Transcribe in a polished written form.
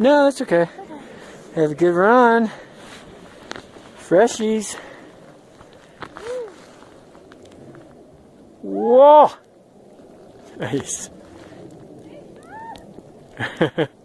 No, that's okay. Have a good run. Freshies. Whoa! Nice.